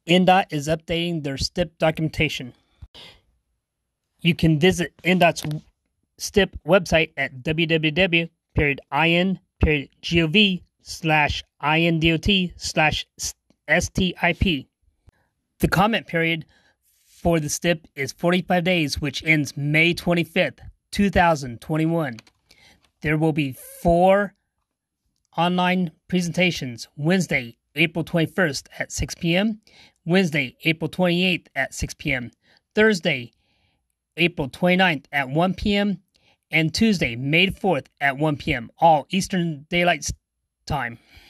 Indot is updating their STIP documentation. You can visit Indot's STIP website at www.in.gov/indot/STIP. The comment period for the STIP is 45 days, which ends May 25th, 2021. There will be 4 online presentations: Wednesday, April 21st at 6 p.m., Wednesday, April 28th at 6 p.m., Thursday, April 29th at 1 p.m., and Tuesday, May 4th at 1 p.m., all Eastern Daylight Time.